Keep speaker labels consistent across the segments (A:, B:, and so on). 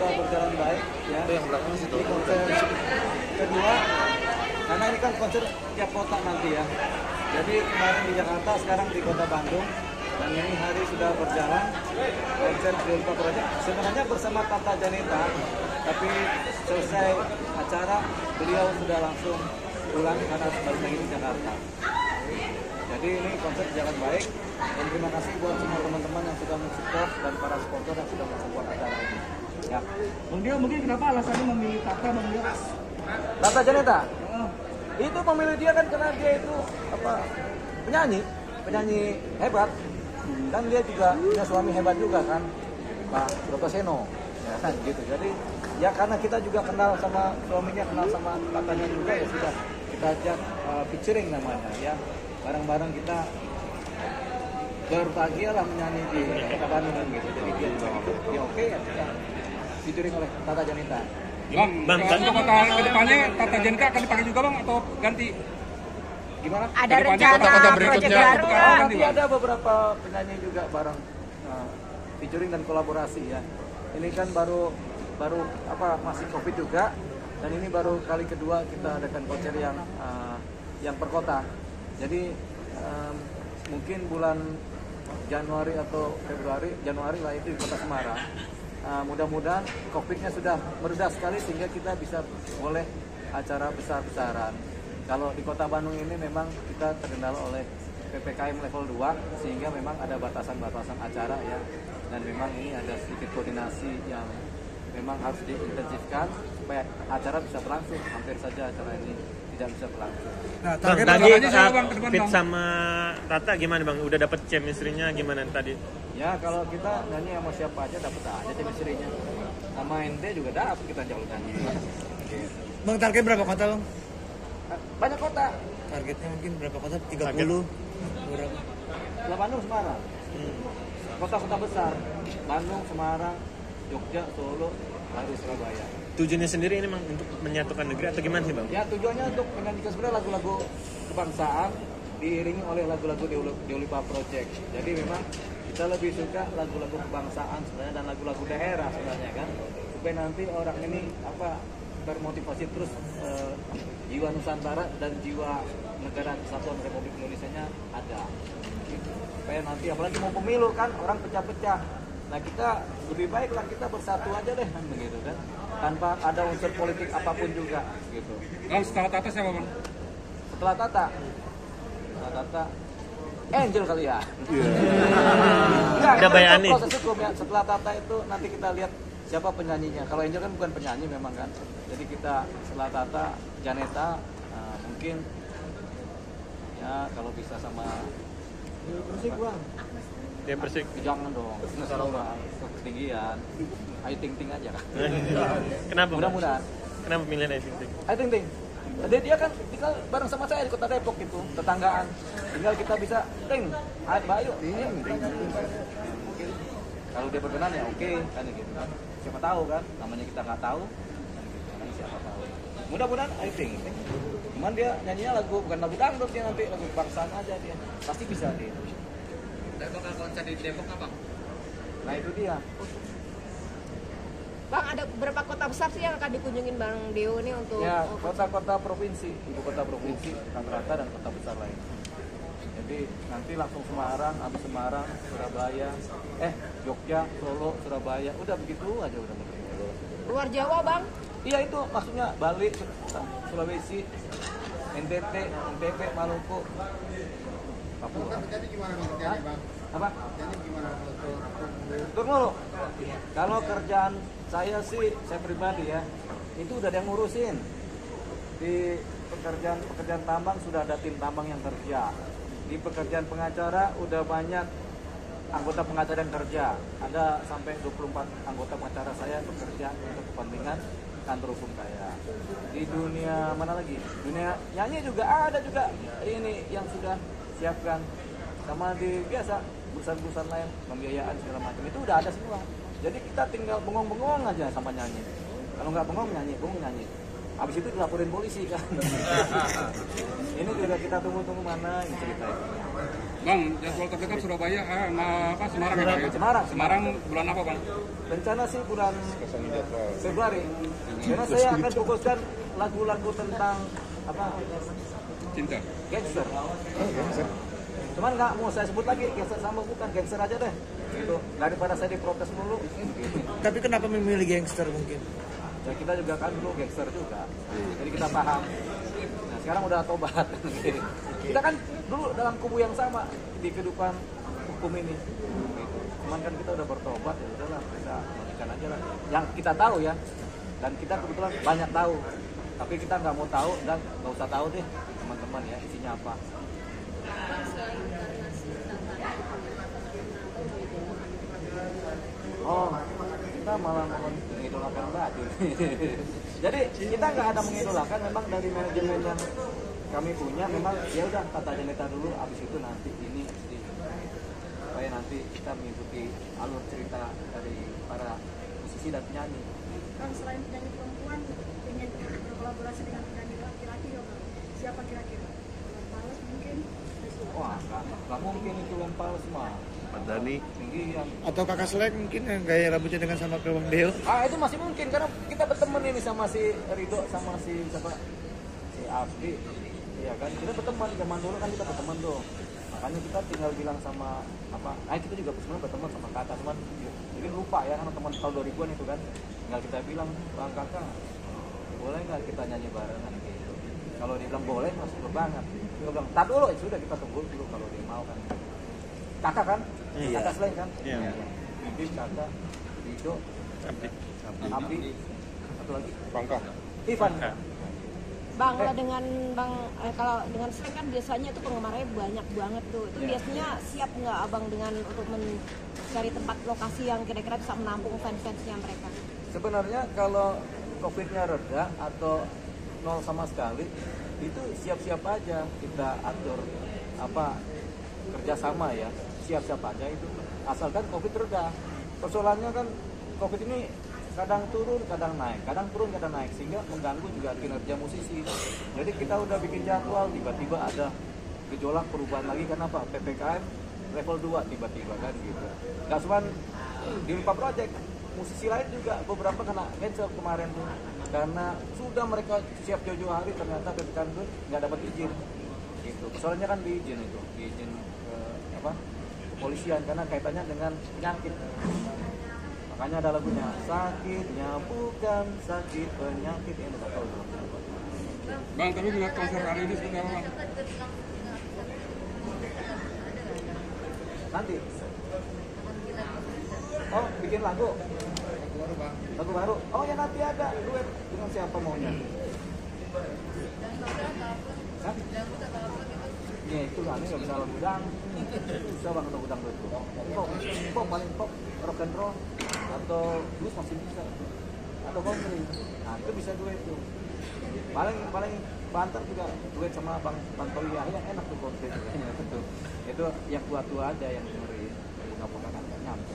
A: sudah berjalan baik ya.
B: Itu yang belakang situ.
A: Di konser kedua, karena ini kan konser tiap kota nanti ya. Jadi kemarin di Jakarta, sekarang di kota Bandung, dan ini hari sudah berjalan konser Dewa Lipa Project. Sebenarnya bersama Tata Janeta, tapi selesai acara beliau sudah langsung pulang karena balik lagi di Jakarta. Jadi ini konser jalan baik, dan terima kasih buat semua teman-teman yang sudah mensupport dan para supporter yang sudah mensupport acara ini. Ya.
C: Bang Dio, mungkin kenapa alasannya memilih Tata, Bang Dio?
A: Tata Janeta, itu memilih dia kan karena dia itu apa, penyanyi hebat, dan dia juga punya suami hebat juga kan, Pak Broto Seno, ya kan gitu. Jadi ya karena kita juga kenal sama suaminya, kenal sama tatanya juga, ya sudah kita ajak featuring namanya ya, bareng-bareng kita berbahagia lah menyanyi di kota Bandung kan gitu. Jadi dia juga dia oke ya, kita featuring oleh Tata Janeta.
C: Bang, untuk kota kedepannya Tata Janeta akan dipakai juga Bang atau ganti?
A: Gimana?
D: Ada
C: Kedepannya
D: rencana
C: kota-kota
D: proyek
C: berikutnya
D: baru
C: untuk
D: nggak?
A: Nanti ada beberapa penyanyi juga bareng featuring dan kolaborasi ya. Ini kan baru masih Covid juga, dan ini baru kali kedua kita adakan konser yang per kota. Jadi mungkin bulan Januari atau Januari lah itu di Kota Semarang. Mudah-mudahan Covid-nya sudah mereda sekali sehingga kita bisa boleh acara besar-besaran. Kalau di Kota Bandung ini memang kita terkendala oleh PPKM level 2 sehingga memang ada batasan-batasan acara ya, dan memang ini ada sedikit koordinasi yang memang harus diintensifkan supaya acara bisa berlangsung. Hampir saja acara ini tidak bisa berlangsung.
C: Nah,
B: Bang,
C: target
B: tadi
C: kedepannya siapa, Bang, ke depan,
B: Fit
C: Bang?
B: sama Tata gimana Bang? Udah dapet chemistry-nya gimana tadi?
A: Ya kalau kita nyanyi sama siapa aja dapat aja chemistry-nya. Sama ND juga dapat kita jalur nyanyi.
E: Bang, target berapa kota Bang?
A: Banyak kota.
E: Targetnya mungkin berapa kota? 30?
B: Target.
E: Berapa?
A: Bandung, Semarang. Kota-kota besar. Bandung, Semarang, Jogja, Solo, baru Surabaya.
B: Tujuannya sendiri ini Bang untuk menyatukan negeri atau gimana sih Bang?
A: Ya tujuannya untuk menyanyikan sebenarnya lagu-lagu kebangsaan diiringi oleh lagu-lagu Dewa Lipa Project. Jadi memang kita lebih suka lagu-lagu kebangsaan sebenarnya dan lagu-lagu daerah sebenarnya kan, supaya nanti orang ini termotivasi terus jiwa Nusantara dan jiwa negara kesatuan Republik Indonesia-nya ada. Gitu. Supaya nanti apalagi mau pemilu kan orang pecah-pecah. Nah kita lebih baiklah kita bersatu aja deh kan begitu kan, tanpa ada unsur politik apapun juga gitu.
C: Bang, setelah Tata siapa Bang?
A: Setelah Tata Angel kali ya.
B: Udah
A: Itu
B: bayani.
A: proses hukum ya. Setelah Tata itu nanti kita lihat siapa penyanyinya. Kalau Angel kan bukan penyanyi memang kan. Jadi kita setelah Tata Janeta mungkin ya kalau bisa sama musik Bang.
B: Dia Persik.
A: Jangan dong. Salah ketinggian. Ayo ting-ting aja kan.
B: Kenapa Bang?
A: Mudah-mudahan.
B: Kenapa milih Ayu Ting Ting?
A: Ayo ting-ting. Dia kan tinggal bareng sama saya di Kota Depok gitu, tetanggaan. Tinggal kita bisa ting, ayo. Kalau dia berkenan ya oke, kan gitu kan. Siapa tahu kan, namanya kita nggak tahu. Kan siapa tahu. Mudah-mudahan ayo ting. Cuman dia nyanyinya bukan lagu dangdut, dia nanti lagu kebangsaan aja dia. Pasti bisa dia.
E: Bakal konser di Depok apa?
A: Nah itu dia.
D: Bang, ada beberapa kota besar sih yang akan dikunjungin Bang Dio ini untuk
A: Ya, kota-kota provinsi, ibu kota provinsi, Tangerang dan kota besar lain. Jadi nanti langsung Semarang, habis Semarang, Surabaya, Jogja, Solo, Surabaya, udah begitu aja udah begitu.
D: luar Jawa Bang.
A: Iya itu maksudnya Bali, Sulawesi, NTT, NTB, Maluku, Papua.
E: Jadi gimana Bang kerjanya Bang?
A: Apa?
E: Jadi gimana
A: Tur mulu. Kalau kerjaan saya sih, saya pribadi ya, itu udah ada yang ngurusin. Di pekerjaan tambang sudah ada tim tambang yang kerja. Di pekerjaan pengacara udah banyak anggota pengacara yang kerja. Ada sampai 24 anggota pengacara saya bekerja untuk kepentingan kantor hukum saya. Di dunia mana lagi? Dunia nyanyi juga ada juga ini yang sudah siapkan. Sama di biasa perusahaan-perusahaan lain, pembiayaan segala macam itu udah ada semua. Jadi kita tinggal bengong-bengong aja sama nyanyi. Kalau nggak bengong nyanyi, bengong nyanyi. habis itu dilaporin polisi kan. Ini juga kita tunggu mana ini ceritanya.
C: Bang, jadwal terdekat Surabaya, Semarang ya Bang? Semarang bulan apa Bang?
A: Rencana sih bulan Februari. Karena saya akan fokuskan lagu-lagu tentang apa?
C: Cinta.
A: Gangster. Cuman nggak mau saya sebut lagi gangster sama bukan gangster aja deh. Gitu. Daripada saya diprotes mulu. Gitu.
F: Tapi kenapa memilih gangster mungkin?
A: Ya kita juga kan dulu gangster juga. Jadi kita paham. Nah, sekarang udah tobat. Kita kan dulu dalam kubu yang sama di kehidupan hukum ini. Gitu. Cuman kan kita udah bertobat ya udahlah kita lanjutkan aja lah. Yang kita tahu ya. Dan kita kebetulan banyak tahu. Tapi kita nggak mau tahu dan nggak usah tahu deh teman-teman ya isinya apa. Oh, kita malah mengidolakan baju. Jadi kita nggak ada mengidolakan, memang dari manajemen yang kami punya memang ya udah Tata Janeta dulu, abis itu nanti ini supaya nanti kita mengikuti alur cerita dari para musisi dan penyanyi.
G: Kan selain penyanyi perempuan ingin berkolaborasi dengan penyanyi laki-laki ya Bang. Siapa kira-kira? Males mungkin.
A: Wah, nggak mungkin itu yang palsu mah.
B: Dani
A: Tinggian.
F: Atau kakak Selek mungkin yang gaya rambutnya dengan sama ke Bang Deo?
A: Itu masih mungkin karena kita berteman ini sama si Rido sama si siapa? Si Abdi. Iya kan, kita berteman zaman dulu kan kita berteman tuh. Makanya kita tinggal bilang sama apa? Kita juga sebenarnya berteman sama kakak, cuman mungkin lupa ya karena teman tahun 2000-an itu kan. Tinggal kita bilang, "Bang Kakak, boleh nggak kita nyanyi barengan?" gitu. Kalau dia bilang boleh, masih banget. Dia bilang, "Tar dulu, ya sudah kita tunggu dulu kalau dia mau kan." Kakak kan?
B: Iya.
A: Kakak selain kan?
B: Iya.
A: Bibim, kakak, Rido, Abdi, satu lagi.
C: Bangka.
A: Ivan.
D: Bang, kalau dengan Selek kan biasanya itu penggemarnya banyak banget tuh. Itu biasanya siap nggak abang dengan untuk mencari tempat lokasi yang kira-kira bisa menampung fans-fansnya mereka?
A: Sebenarnya kalau COVID-nya reda atau nol sama sekali, itu siap-siap aja kita atur apa kerjasama ya, siap-siap aja itu. Asalkan COVID reda. Persoalannya kan COVID ini kadang turun, kadang naik, kadang turun, kadang naik, sehingga mengganggu juga kinerja musisi. Jadi kita udah bikin jadwal, tiba-tiba ada gejolak perubahan lagi karena apa? PPKM level 2 tiba-tiba kan gitu. Gak cuma di Lipa Project, musisi lain juga beberapa kena cancel kemarin tuh. Karena sudah mereka siap jauh-jauh hari ternyata PPKM itu nggak dapat izin. Gitu. Soalnya kan diizin itu, diizin kepolisian karena kaitannya dengan penyakit. Makanya ada lagunya, sakitnya bukan sakit penyakit yang nggak tahu.
C: Bang, tapi melihat konser hari ini seperti apa Bang?
A: Nanti. Oh, bikin lagu. Lagu baru. Oh ya nanti ada duet dengan siapa maunya? Hah? Ya itu kan nggak bisa lagu dangdut. Bisa banget lagu dangdut itu. Pop paling pop, rock and roll atau blues masih bisa. Atau country. Nah itu bisa duet tuh. Paling Banter juga duet sama Bang Tantowi Yahya enak tuh country. Itu yang tua-tua aja yang dengerin. Bunga-bunga kan nggak nyampe.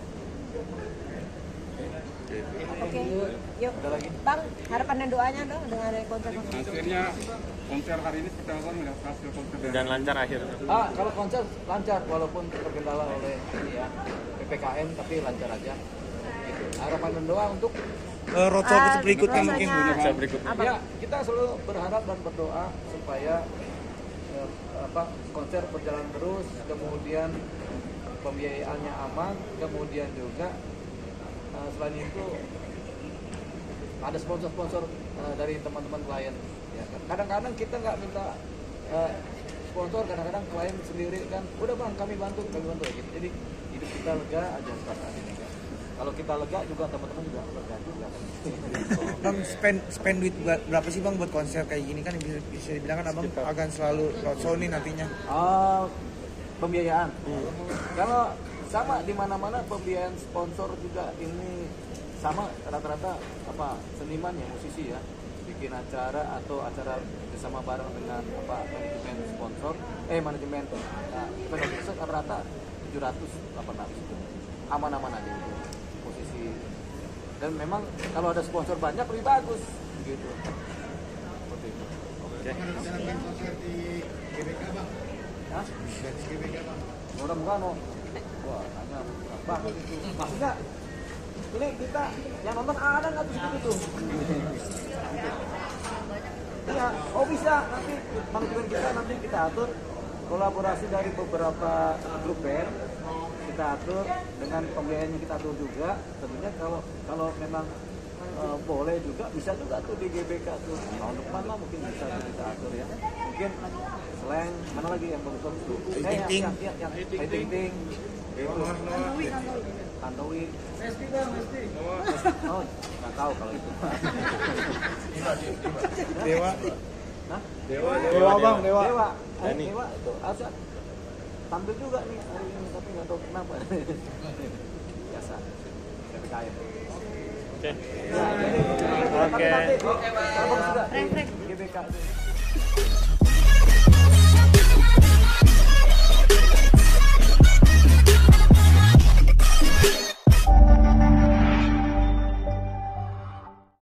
D: Oke, yuk.
A: Ada lagi?
D: Bang, harapan dan doanya dong dengan ada konser-konser.
C: Hasilnya konser hari ini seperti apa melihat hasil konser
B: dan lancar akhirnya.
A: Kalau konser lancar walaupun terkendala oleh ini ya PPKM tapi lancar aja. Gitu. Harapan dan doa untuk
F: Roadshow berikutnya mungkin.
B: Bisa berikutnya.
A: ya kita selalu berharap dan berdoa supaya konser berjalan terus, kemudian pembiayaannya aman, kemudian juga selain itu ada sponsor-sponsor dari teman-teman klien. Ya, kadang-kadang kita nggak minta sponsor, kadang-kadang klien sendiri kan, udah bang kami bantu gitu. Jadi hidup kita lega aja saat ini kan. Kalau kita lega juga teman-teman juga lega juga kan.
F: Bang spend duit berapa sih bang buat konser kayak gini kan bisa dibilang kan abang akan selalu roadshow nih nantinya.
A: Pembiayaan. Kalau sama di mana-mana pembiayaan sponsor juga ini sama rata-rata seniman ya musisi ya bikin acara atau acara bersama bareng dengan manajemen sponsor manajemen sponsor rata-rata 700-800 itu aman-aman aja itu posisi dan memang kalau ada sponsor banyak lebih bagus Gitu. Seperti itu.
B: Oke.
E: Dalam konser di GBK bang,
A: Hah?
E: di GBK bang.
A: Mudah-mudahan wah hanya banget itu. Maksudnya ini kita yang nonton ada nggak tuh segitu tuh? Iya, oh bisa nanti manajemen kita nanti kita atur kolaborasi dari beberapa grup band kita atur dengan pembiayaan kita atur juga. Tentunya kalau memang boleh juga bisa juga tuh di GBK tuh tahun depan lah mungkin bisa tuh kita atur ya. Mungkin slang mana lagi yang bagus-bagus tuh? Yang ting gitu. Tantowi.
E: Mesti bang, mesti.
A: Oh, nggak tahu kalau itu.
F: Dewa.
A: Hah?
F: Dewa bang, Dewa.
A: Dewa itu harusnya tampil juga nih hari ini tapi nggak tahu kenapa. Biasa. PPKM.
B: Oke.
A: Ya, jadi,
B: Oke.
A: tapi nanti, kalau bagus juga di GBK.